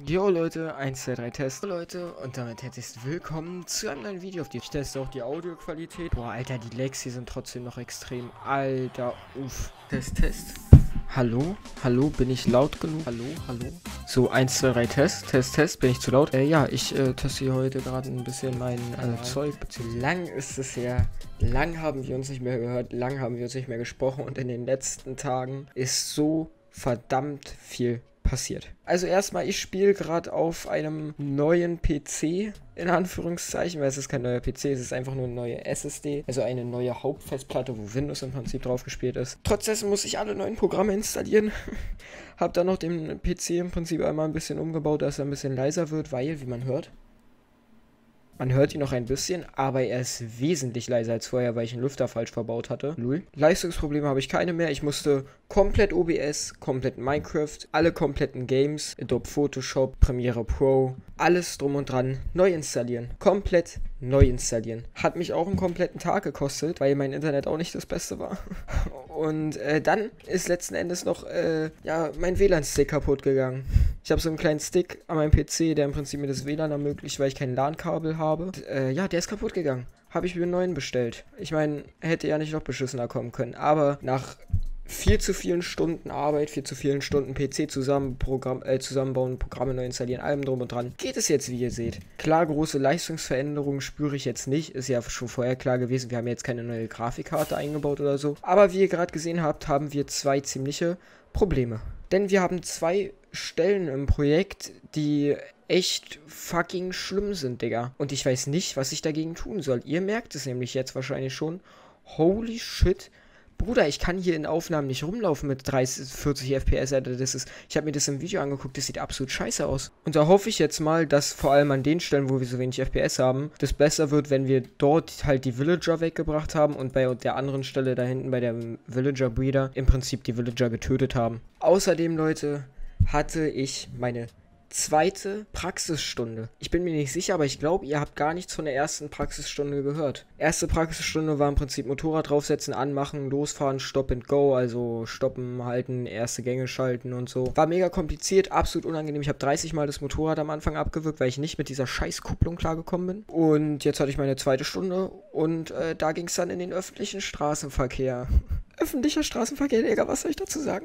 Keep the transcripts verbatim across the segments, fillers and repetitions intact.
Jo Leute, eins, zwei, drei Test Leute und damit herzlich willkommen zu einem neuen Video auf die. Ich teste auch die Audioqualität. Boah, Alter, die Lags hier sind trotzdem noch extrem. Alter, uff. Test, Test. Hallo? Hallo, bin ich laut genug? Hallo, hallo? So, eins, zwei, drei Test, Test, Test. Bin ich zu laut? Äh, ja, ich äh, teste hier heute gerade ein bisschen mein äh, Zeug. Lang ist es her. Lang haben wir uns nicht mehr gehört. Lang haben wir uns nicht mehr gesprochen. Und in den letzten Tagen ist so verdammt viel passiert. Also erstmal, ich spiele gerade auf einem neuen P C, in Anführungszeichen, weil es ist kein neuer P C, es ist einfach nur eine neue S S D, also eine neue Hauptfestplatte, wo Windows im Prinzip drauf gespielt ist. Trotzdem muss ich alle neuen Programme installieren. Hab dann noch den P C im Prinzip einmal ein bisschen umgebaut, dass er ein bisschen leiser wird, weil, wie man hört, man hört ihn noch ein bisschen, aber er ist wesentlich leiser als vorher, weil ich einen Lüfter falsch verbaut hatte. Lul. Leistungsprobleme habe ich keine mehr. Ich musste komplett O B S, komplett Minecraft, alle kompletten Games, Adobe Photoshop, Premiere Pro, alles drum und dran neu installieren. Komplett neu installieren. Hat mich auch einen kompletten Tag gekostet, weil mein Internet auch nicht das Beste war. Und äh, dann ist letzten Endes noch äh, ja, mein W L A N-Stick kaputt gegangen. Ich habe so einen kleinen Stick an meinem P C, der im Prinzip mir das W L A N ermöglicht, weil ich kein LAN-Kabel habe. Und, äh, ja, der ist kaputt gegangen. Habe ich mir einen neuen bestellt. Ich meine, hätte ja nicht noch beschissener kommen können. Aber nach viel zu vielen Stunden Arbeit, viel zu vielen Stunden P C zusammen, Programm, äh, zusammenbauen, Programme neu installieren, allem drum und dran, geht es jetzt, wie ihr seht. Klar, große Leistungsveränderungen spüre ich jetzt nicht, ist ja schon vorher klar gewesen, wir haben jetzt keine neue Grafikkarte eingebaut oder so. Aber wie ihr gerade gesehen habt, haben wir zwei ziemliche Probleme. Denn wir haben zwei Stellen im Projekt, die echt fucking schlimm sind, Digga. Und ich weiß nicht, was ich dagegen tun soll. Ihr merkt es nämlich jetzt wahrscheinlich schon. Holy shit. Bruder, ich kann hier in Aufnahmen nicht rumlaufen mit dreißig, vierzig F P S, Alter, das ist, ich habe mir das im Video angeguckt, das sieht absolut scheiße aus. Und da hoffe ich jetzt mal, dass vor allem an den Stellen, wo wir so wenig F P S haben, das besser wird, wenn wir dort halt die Villager weggebracht haben und bei der anderen Stelle da hinten bei der Villager Breeder im Prinzip die Villager getötet haben. Außerdem, Leute, hatte ich meine zweite Praxisstunde. Ich bin mir nicht sicher, aber ich glaube, ihr habt gar nichts von der ersten Praxisstunde gehört. Erste Praxisstunde war im Prinzip Motorrad draufsetzen, anmachen, losfahren, Stop and Go, also stoppen, halten, erste Gänge schalten und so. War mega kompliziert, absolut unangenehm. Ich habe dreißig Mal das Motorrad am Anfang abgewürgt, weil ich nicht mit dieser Scheißkupplung klargekommen bin. Und jetzt hatte ich meine zweite Stunde und äh, da ging es dann in den öffentlichen Straßenverkehr. Öffentlicher Straßenverkehr, Digga, was soll ich dazu sagen?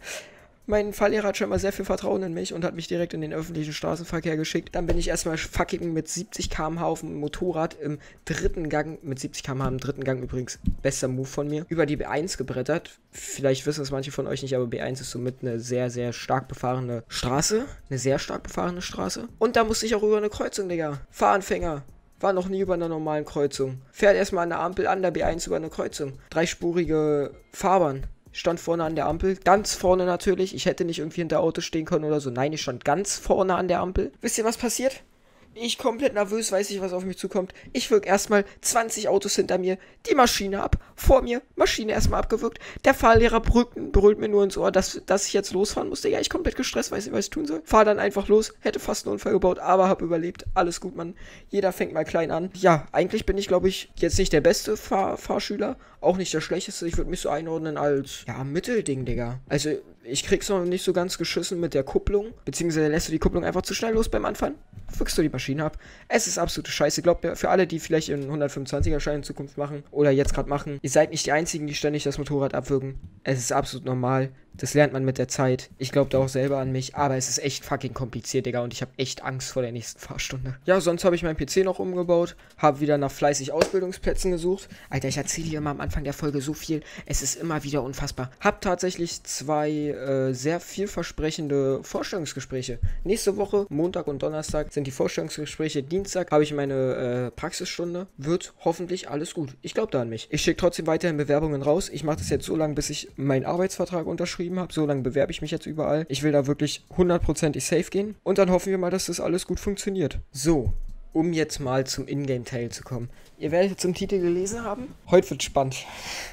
Mein Fahrlehrer hat schon mal sehr viel Vertrauen in mich und hat mich direkt in den öffentlichen Straßenverkehr geschickt. Dann bin ich erstmal fucking mit siebzig Kilometer pro Stunde auf dem Motorrad im dritten Gang, mit siebzig Kilometer pro Stunde im dritten Gang übrigens, bester Move von mir, über die B eins gebrettert. Vielleicht wissen es manche von euch nicht, aber B eins ist somit eine sehr, sehr stark befahrene Straße. Eine sehr stark befahrene Straße. Und da musste ich auch über eine Kreuzung, Digga. Fahranfänger. War noch nie über einer normalen Kreuzung. Fährt erstmal an der Ampel an der B eins über eine Kreuzung. Dreispurige Fahrbahn. Stand vorne an der Ampel, ganz vorne natürlich. Ich hätte nicht irgendwie hinter Auto stehen können oder so. Nein, ich stand ganz vorne an der Ampel. Wisst ihr, was passiert? Ich komplett nervös, weiß nicht, was auf mich zukommt. Ich wirk erstmal zwanzig Autos hinter mir, die Maschine ab, vor mir, Maschine erstmal abgewürgt. Der Fahrlehrer brüllt, brüllt mir nur ins Ohr, dass, dass ich jetzt losfahren musste. Ja, ich komplett gestresst, weiß nicht, was ich tun soll. Fahr dann einfach los, hätte fast einen Unfall gebaut, aber hab überlebt. Alles gut, Mann. Jeder fängt mal klein an. Ja, eigentlich bin ich, glaube ich, jetzt nicht der beste Fahr Fahrschüler, auch nicht der schlechteste. Ich würde mich so einordnen als, ja, Mittelding, Digga. Also, ich krieg's noch nicht so ganz geschissen mit der Kupplung, beziehungsweise lässt du die Kupplung einfach zu schnell los beim Anfahren, wirkst du die Maschine ab. Es ist absolute Scheiße. Glaubt mir, für alle, die vielleicht einen hundertfünfundzwanziger-Schein in Zukunft machen oder jetzt gerade machen, ihr seid nicht die Einzigen, die ständig das Motorrad abwürgen. Es ist absolut normal. Das lernt man mit der Zeit. Ich glaube da auch selber an mich, aber es ist echt fucking kompliziert, Digga, und ich habe echt Angst vor der nächsten Fahrstunde. Ja, sonst habe ich meinen P C noch umgebaut, habe wieder nach fleißig Ausbildungsplätzen gesucht. Alter, ich erzähle hier immer am Anfang der Folge so viel. Es ist immer wieder unfassbar. Hab tatsächlich zwei äh, sehr vielversprechende Vorstellungsgespräche. Nächste Woche, Montag und Donnerstag, sind die Vorstellungsgespräche. Dienstag habe ich meine äh, Praxisstunde. Wird hoffentlich alles gut. Ich glaube da an mich. Ich schicke trotzdem weiterhin Bewerbungen raus. Ich mache das jetzt so lange, bis ich meinen Arbeitsvertrag unterschrieben habe. So lange bewerbe ich mich jetzt überall. Ich will da wirklich hundertprozentig safe gehen. Und dann hoffen wir mal, dass das alles gut funktioniert. So, um jetzt mal zum Ingame-Teil zu kommen. Ihr werdet zum Titel gelesen haben. Heute wird spannend.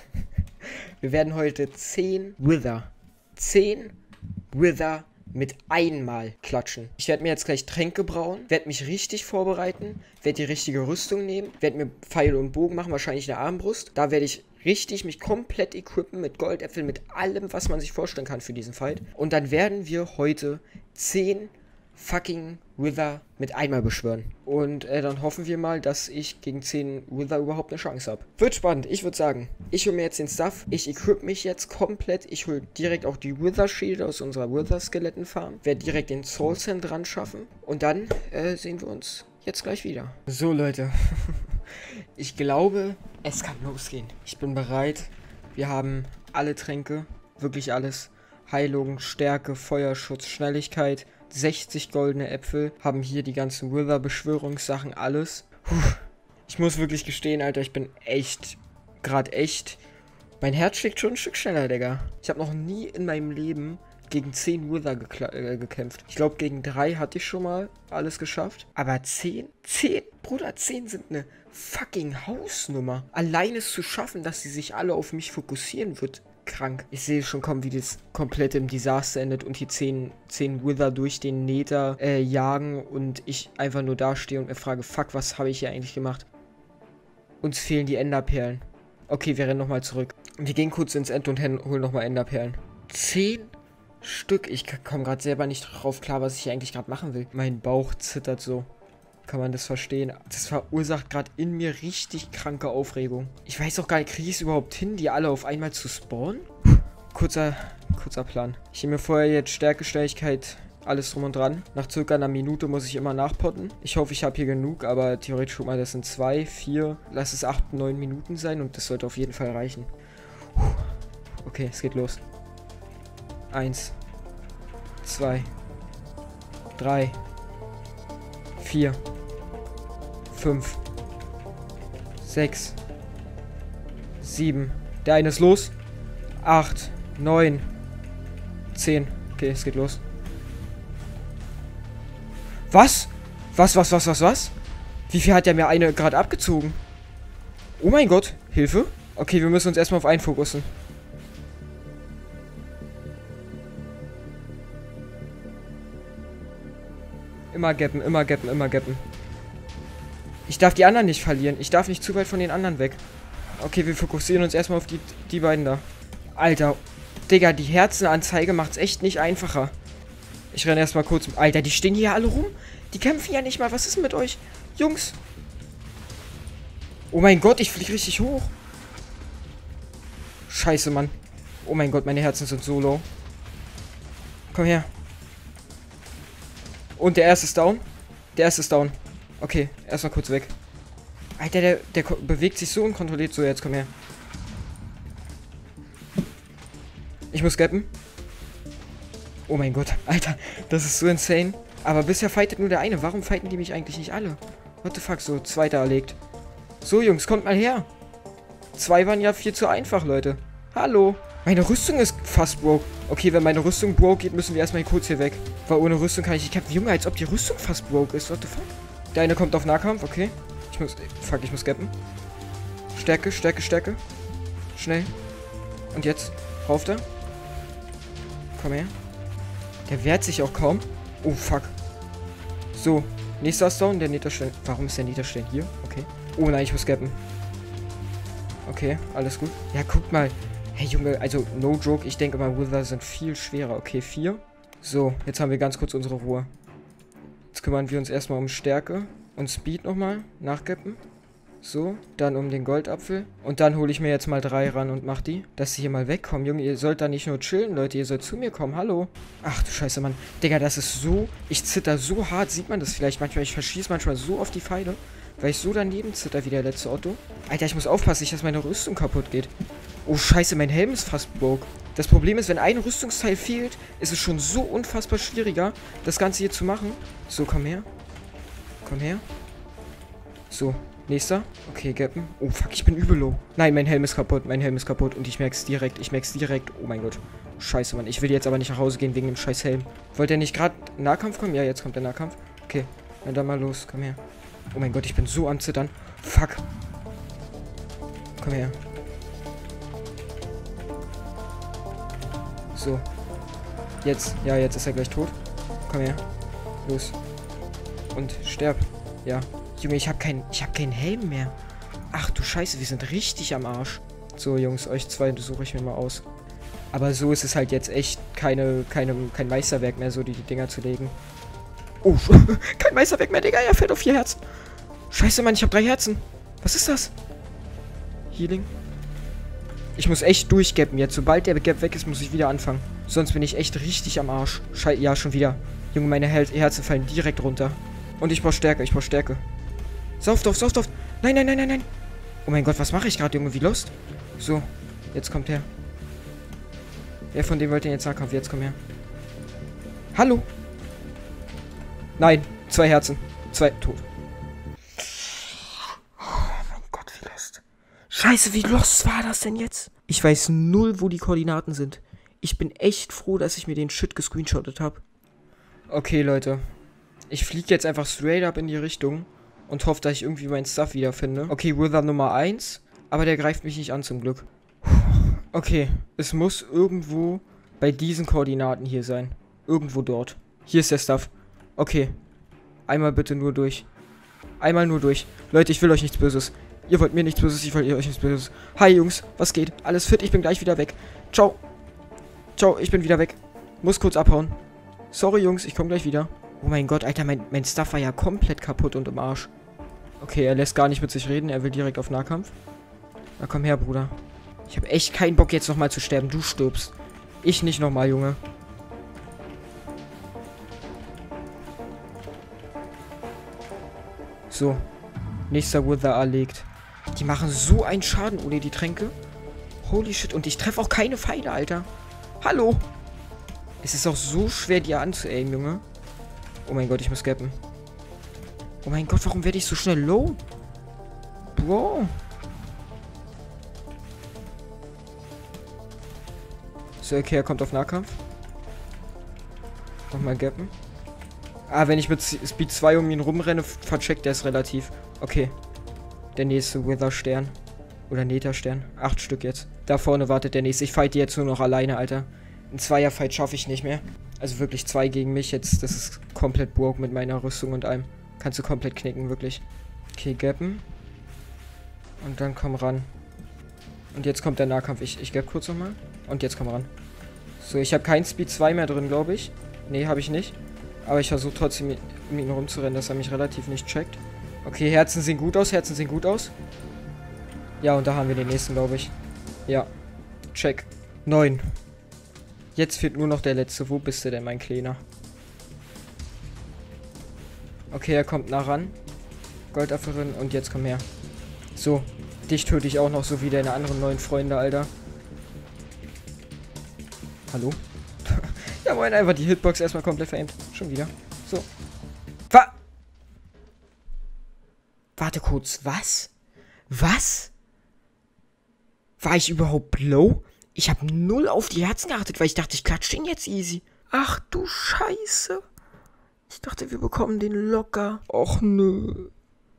Wir werden heute zehn Wither. zehn Wither mit einmal klatschen. Ich werde mir jetzt gleich Tränke brauen, werde mich richtig vorbereiten, werde die richtige Rüstung nehmen, werde mir Pfeil und Bogen machen, wahrscheinlich eine Armbrust. Da werde ich richtig mich komplett equippen mit Goldäpfeln, mit allem, was man sich vorstellen kann für diesen Fight. Und dann werden wir heute zehn fucking Wither mit einmal beschwören. Und äh, dann hoffen wir mal, dass ich gegen zehn Wither überhaupt eine Chance habe. Wird spannend, ich würde sagen. Ich hole mir jetzt den Stuff. Ich equip mich jetzt komplett. Ich hole direkt auch die Wither-Schilde aus unserer Wither-Skeletten-Farm. Werde direkt den Soul Sand dran schaffen. Und dann äh, sehen wir uns jetzt gleich wieder. So, Leute. Ich glaube, es kann losgehen. Ich bin bereit. Wir haben alle Tränke. Wirklich alles. Heilung, Stärke, Feuerschutz, Schnelligkeit. sechzig goldene Äpfel. Haben hier die ganzen Wither-Beschwörungssachen, alles. Puh. Ich muss wirklich gestehen, Alter, ich bin echt, gerade echt. Mein Herz schlägt schon ein Stück schneller, Digga. Ich habe noch nie in meinem Leben gegen zehn Wither äh, gekämpft. Ich glaube, gegen drei hatte ich schon mal alles geschafft. Aber zehn? zehn? Bruder, zehn sind eine fucking Hausnummer. Allein es zu schaffen, dass sie sich alle auf mich fokussieren, wird krank. Ich sehe schon kommen, wie das komplett im Desaster endet und die zehn Wither durch den Nether äh, jagen und ich einfach nur dastehe und mir frage, fuck, was habe ich hier eigentlich gemacht? Uns fehlen die Enderperlen. Okay, wir rennen nochmal zurück. Wir gehen kurz ins End und holen nochmal Enderperlen. zehn Stück. Ich komme gerade selber nicht drauf klar, was ich hier eigentlich gerade machen will. Mein Bauch zittert so. Kann man das verstehen? Das verursacht gerade in mir richtig kranke Aufregung. Ich weiß auch gar nicht, kriege ich es überhaupt hin, die alle auf einmal zu spawnen? Kurzer, kurzer Plan. Ich nehme mir vorher jetzt Stärke, Schnelligkeit, alles drum und dran. Nach circa einer Minute muss ich immer nachpotten. Ich hoffe, ich habe hier genug, aber theoretisch, guck mal, das sind zwei, vier, lass es acht, neun Minuten sein und das sollte auf jeden Fall reichen. Okay, es geht los. Eins, zwei, drei, vier, fünf, sechs, sieben. Der eine ist los. acht, neun, zehn. Okay, es geht los. Was? Was, was, was, was, was? Wie viel hat der mir eine gerade abgezogen? Oh mein Gott. Hilfe? Okay, wir müssen uns erstmal auf einen fokussen. Immer gappen, immer gappen, immer gappen. Ich darf die anderen nicht verlieren. Ich darf nicht zu weit von den anderen weg. Okay, wir fokussieren uns erstmal auf die, die beiden da. Alter, Digga, die Herzenanzeige macht's echt nicht einfacher. Ich renne erstmal kurz. Alter, die stehen hier alle rum. Die kämpfen ja nicht mal. Was ist denn mit euch? Jungs. Oh mein Gott, ich fliege richtig hoch. Scheiße, Mann. Oh mein Gott, meine Herzen sind so low. Komm her. Und der erste ist down. Der erste ist down. Okay, erstmal kurz weg. Alter, der, der bewegt sich so unkontrolliert. So, jetzt komm her. Ich muss gappen. Oh mein Gott, Alter, das ist so insane. Aber bisher fightet nur der eine. Warum fighten die mich eigentlich nicht alle? What the fuck, so, zweiter erlegt. So, Jungs, kommt mal her. Zwei waren ja viel zu einfach, Leute. Hallo. Meine Rüstung ist fast broke. Okay, wenn meine Rüstung broke geht, müssen wir erstmal kurz hier weg. Weil ohne Rüstung kann ich nicht kämpfen. Junge, als ob die Rüstung fast broke ist. What the fuck? Der eine kommt auf Nahkampf, okay. Ich muss, fuck, ich muss gappen. Stärke, Stärke, Stärke. Schnell. Und jetzt, rauf da. Komm her. Der wehrt sich auch kaum. Oh, fuck. So, nächster Stone, der Netherstein. Warum ist der Netherstein hier? Okay. Oh nein, ich muss gappen. Okay, alles gut. Ja, guck mal. Hey, Junge, also, no joke. Ich denke mal, Wither sind viel schwerer. Okay, vier. So, jetzt haben wir ganz kurz unsere Ruhe. Jetzt kümmern wir uns erstmal um Stärke und Speed nochmal. Nachgappen. So, dann um den Goldapfel. Und dann hole ich mir jetzt mal drei ran und mach die, dass sie hier mal wegkommen. Junge, ihr sollt da nicht nur chillen, Leute. Ihr sollt zu mir kommen. Hallo. Ach du Scheiße, Mann. Digga, das ist so... Ich zitter so hart. Sieht man das vielleicht manchmal? Ich verschieße manchmal so auf die Pfeile, weil ich so daneben zitter wie der letzte Otto. Alter, ich muss aufpassen, nicht, dass meine Rüstung kaputt geht. Oh Scheiße, mein Helm ist fast broke. Das Problem ist, wenn ein Rüstungsteil fehlt, ist es schon so unfassbar schwieriger, das Ganze hier zu machen. So, komm her. Komm her. So, nächster. Okay, gappen. Oh, fuck, ich bin übel low. Nein, mein Helm ist kaputt. Mein Helm ist kaputt und ich merk's direkt. Ich merk's direkt. Oh mein Gott. Scheiße, Mann. Ich will jetzt aber nicht nach Hause gehen wegen dem scheiß Helm. Wollt ihr nicht gerade Nahkampf kommen? Ja, jetzt kommt der Nahkampf. Okay, na dann mal los. Komm her. Oh mein Gott, ich bin so am Zittern. Fuck. Komm her. So. Jetzt. Ja, jetzt ist er gleich tot. Komm her. Los. Und sterb. Ja. Junge, ich habe kein, ich hab keinen Helm mehr. Ach du Scheiße, wir sind richtig am Arsch. So, Jungs, euch zwei suche ich mir mal aus. Aber so ist es halt jetzt echt keine, keine, kein Meisterwerk mehr, so die, die Dinger zu legen. Oh, kein Meisterwerk mehr, Digga. Er fährt auf vier Herzen. Scheiße, Mann, ich habe drei Herzen. Was ist das? Healing. Ich muss echt durchgappen jetzt. Sobald der Gap weg ist, muss ich wieder anfangen. Sonst bin ich echt richtig am Arsch. Schei ja, schon wieder. Junge, meine Her Herzen fallen direkt runter. Und ich brauche Stärke, ich brauche Stärke. Saufdorf, Saufdorf. Nein, nein, nein, nein, nein. Oh mein Gott, was mache ich gerade, Junge? Wie lost? So, jetzt kommt her. Wer von dem wollte den jetzt Nahkampf? Jetzt komm her. Hallo? Nein, zwei Herzen. Zwei, tot. Oh mein Gott, wie lost. Scheiße, wie lost war das denn jetzt? Ich weiß null, wo die Koordinaten sind. Ich bin echt froh, dass ich mir den Shit gescreenshottet habe. Okay, Leute. Ich fliege jetzt einfach straight up in die Richtung und hoffe, dass ich irgendwie meinen Stuff wiederfinde. Okay, Wither Nummer eins, aber der greift mich nicht an zum Glück. Okay, es muss irgendwo bei diesen Koordinaten hier sein. Irgendwo dort. Hier ist der Stuff. Okay. Einmal bitte nur durch. Einmal nur durch. Leute, ich will euch nichts Böses. Ihr wollt mir nichts Böses, ich will euch nichts Böses. Hi, Jungs. Was geht? Alles fit? Ich bin gleich wieder weg. Ciao. Ciao, ich bin wieder weg. Muss kurz abhauen. Sorry, Jungs. Ich komme gleich wieder. Oh mein Gott, Alter. Mein, mein Stuff war ja komplett kaputt und im Arsch. Okay, er lässt gar nicht mit sich reden. Er will direkt auf Nahkampf. Na, komm her, Bruder. Ich habe echt keinen Bock, jetzt nochmal zu sterben. Du stirbst. Ich nicht nochmal, Junge. So. Nächster Wither erlegt. Die machen so einen Schaden ohne die Tränke. Holy shit. Und ich treffe auch keine Pfeile, Alter. Hallo. Es ist auch so schwer, die anzuaimen, Junge. Oh mein Gott, ich muss gappen. Oh mein Gott, warum werde ich so schnell low? Bro. So, okay, er kommt auf Nahkampf. Nochmal gappen. Ah, wenn ich mit Speed zwei um ihn rumrenne, vercheckt er es relativ. Okay. Der nächste Wither-Stern. Oder Nether-Stern. Acht Stück jetzt. Da vorne wartet der nächste. Ich fight jetzt nur noch alleine, Alter. Ein Zweier-Fight schaffe ich nicht mehr. Also wirklich zwei gegen mich jetzt. Das ist komplett broke mit meiner Rüstung und allem. Kannst du komplett knicken, wirklich. Okay, gappen. Und dann komm ran. Und jetzt kommt der Nahkampf. Ich, ich gap kurz nochmal. Und jetzt komm ran. So, ich habe kein Speed zwei mehr drin, glaube ich. Nee, habe ich nicht. Aber ich versuche trotzdem, um ihn rumzurennen, dass er mich relativ nicht checkt. Okay, Herzen sehen gut aus. Herzen sehen gut aus. Ja, und da haben wir den nächsten, glaube ich. Ja. Check. Neun. Jetzt fehlt nur noch der letzte. Wo bist du denn, mein Kleiner? Okay, er kommt nah ran. Goldafferin. Und jetzt komm her. So. Dich töte ich auch noch, so wie deine anderen neuen Freunde, Alter. Hallo? Ja, moin, einfach die Hitbox erstmal komplett veraimt. Schon wieder. So. Wa Warte kurz, was? Was? War ich überhaupt low? Ich habe null auf die Herzen geachtet, weil ich dachte, ich klatsche den jetzt easy. Ach du Scheiße. Ich dachte, wir bekommen den locker. Och nö.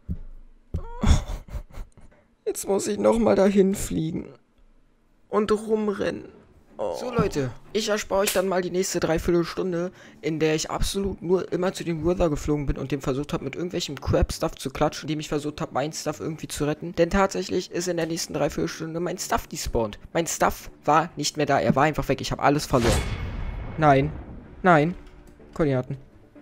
Jetzt muss ich nochmal dahin fliegen. Und rumrennen. Oh. So Leute, ich erspare euch dann mal die nächste Dreiviertelstunde, in der ich absolut nur immer zu dem Wither geflogen bin und dem versucht habe, mit irgendwelchem Crap-Stuff zu klatschen, indem ich versucht habe, mein Stuff irgendwie zu retten. Denn tatsächlich ist in der nächsten Dreiviertelstunde mein Stuff despawned. Mein Stuff war nicht mehr da, er war einfach weg, ich habe alles verloren. Nein, nein, Koordinaten.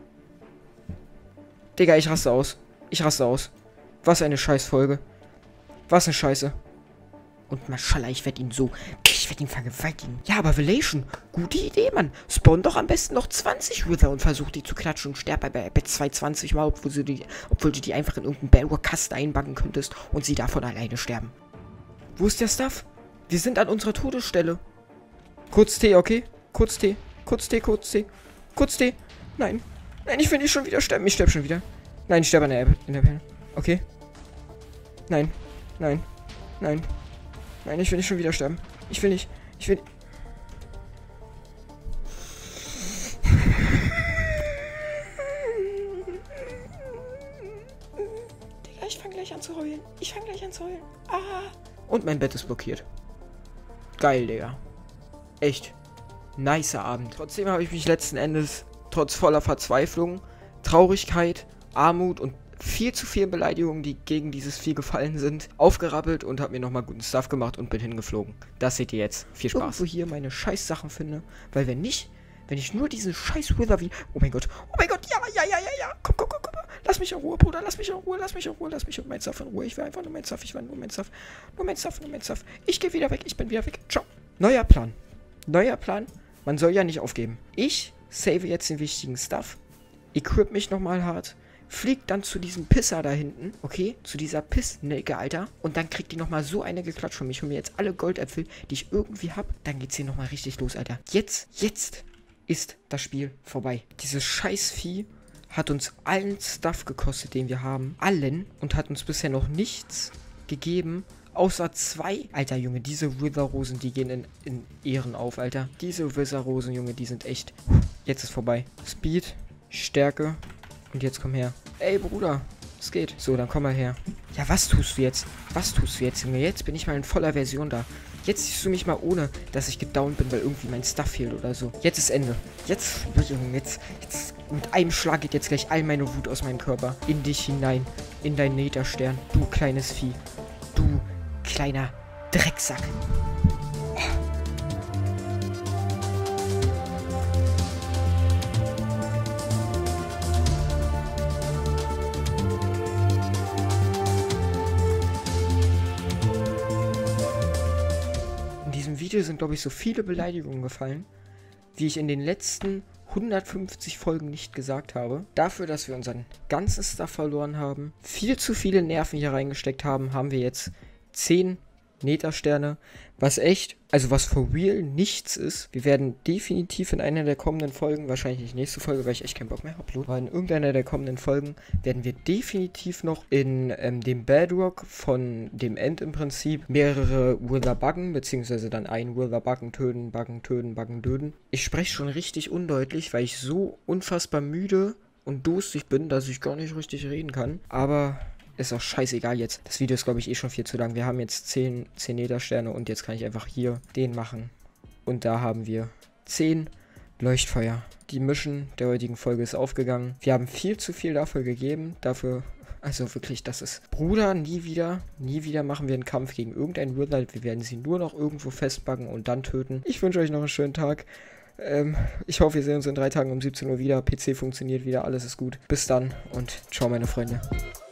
Digga, ich raste aus. Ich raste aus. Was eine Scheißfolge. Was eine Scheiße. Und Maschallah, ich werde ihn so... Ich werde ihn vergewaltigen. Ja, aber Velation, gute Idee, Mann. Spawn doch am besten noch zwanzig Wither und versuch die zu klatschen und sterb bei Bett zweihundzwanzig Mal, obwohl du, die, obwohl du die einfach in irgendeinen Bedrock-Kasten einbacken könntest und sie davon alleine sterben. Wo ist der Stuff? Wir sind an unserer Todesstelle. Kurz T, okay? Kurz T. Kurz T, kurz T. Kurz T. Nein. Nein, ich will nicht schon wieder sterben. Ich sterbe schon wieder. Nein, ich sterbe an der, in der Pelle. Okay. Nein. Nein. Nein. Nein, ich will nicht schon wieder sterben. Ich will nicht. Ich will... Digga, ich fange gleich an zu heulen. Ich fange gleich an zu heulen. Ah. Und mein Bett ist blockiert. Geil, Digga. Echt. Nicer Abend. Trotzdem habe ich mich letzten Endes, trotz voller Verzweiflung, Traurigkeit, Armut und viel zu vielen Beleidigungen, die gegen dieses Vieh gefallen sind, aufgerappelt und habe mir nochmal guten Stuff gemacht und bin hingeflogen. Das seht ihr jetzt. Viel Spaß. Irgendwo hier meine Scheißsachen finde, weil wenn nicht, Wenn ich nur diesen scheiß Wither wie... Oh mein Gott. Oh mein Gott. Ja, ja, ja, ja, ja. Komm, komm, komm, komm. Lass mich in Ruhe, Bruder. Lass mich in Ruhe. Lass mich in Ruhe. Lass mich und mein Stuff in Ruhe. Ich will einfach nur mein Stuff. Ich will nur mein Stuff. Nur mein Stuff, nur mein Stuff. Ich gehe wieder weg. Ich bin wieder weg. Ciao. Neuer Plan. Neuer Plan. Man soll ja nicht aufgeben. Ich save jetzt den wichtigen Stuff. Equip mich nochmal hart. Fliegt dann zu diesem Pisser da hinten, okay? Zu dieser Pissnelke, Alter. Und dann kriegt die nochmal so eine geklatscht von mir. Ich hole mir jetzt alle Goldäpfel, die ich irgendwie habe. Dann geht's hier nochmal richtig los, Alter. Jetzt, jetzt ist das Spiel vorbei. Dieses Scheißvieh hat uns allen Stuff gekostet, den wir haben. Allen. Und hat uns bisher noch nichts gegeben. Außer zwei. Alter, Junge, diese Wither-Rosen, die gehen in, in Ehren auf, Alter. Diese Wither-Rosen, Junge, die sind echt... Jetzt ist vorbei. Speed, Stärke... Und jetzt komm her. Ey, Bruder. Es geht. So, dann komm mal her. Ja, was tust du jetzt? Was tust du jetzt, Junge? Jetzt bin ich mal in voller Version da. Jetzt siehst du mich mal ohne, dass ich gedownt bin, weil irgendwie mein Stuff fehlt oder so. Jetzt ist Ende. Jetzt, Junge, jetzt, jetzt mit einem Schlag geht jetzt gleich all meine Wut aus meinem Körper in dich hinein. In deinen Netherstern. Du kleines Vieh. Du kleiner Drecksack. In diesem Video sind, glaube ich, so viele Beleidigungen gefallen, wie ich in den letzten hundertfünfzig Folgen nicht gesagt habe. Dafür, dass wir unseren ganzen Stuff verloren haben, viel zu viele Nerven hier reingesteckt haben, haben wir jetzt zehn Nethersterne, was echt, also was for real nichts ist. Wir werden definitiv in einer der kommenden Folgen, wahrscheinlich nicht nächste Folge, weil ich echt keinen Bock mehr habe, aber in irgendeiner der kommenden Folgen werden wir definitiv noch in ähm, dem Bedrock von dem End im Prinzip mehrere Wither buggen, beziehungsweise dann einen Wither buggen, töten, buggen, töten, buggen, töten. Ich spreche schon richtig undeutlich, weil ich so unfassbar müde und durstig bin, dass ich gar nicht richtig reden kann, aber... Ist auch scheißegal jetzt. Das Video ist, glaube ich, eh schon viel zu lang. Wir haben jetzt zehn Nethersterne und jetzt kann ich einfach hier den machen. Und da haben wir zehn Leuchtfeuer. Die Mission der heutigen Folge ist aufgegangen. Wir haben viel zu viel dafür gegeben. Dafür, also wirklich, das ist... Bruder, nie wieder, nie wieder machen wir einen Kampf gegen irgendeinen Wither. Wir werden sie nur noch irgendwo festbuggen und dann töten. Ich wünsche euch noch einen schönen Tag. Ähm, ich hoffe, wir sehen uns in drei Tagen um siebzehn Uhr wieder. P C funktioniert wieder, alles ist gut. Bis dann und ciao, meine Freunde.